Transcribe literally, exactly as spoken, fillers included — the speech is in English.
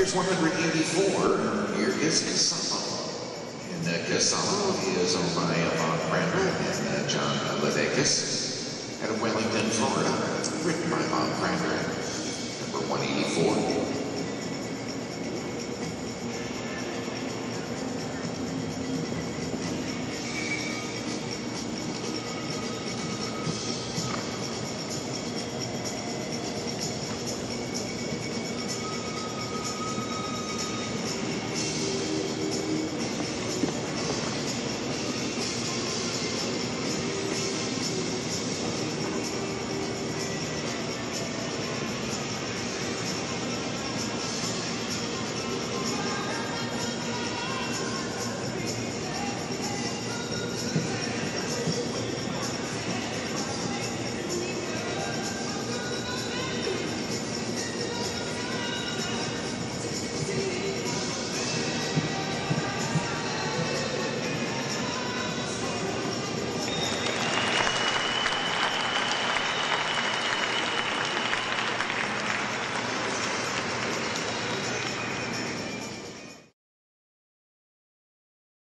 Here's one hundred eighty-four. Here is Casalo. And uh, Casalo is owned by uh, Bob Brandel and uh, John Ledeckis.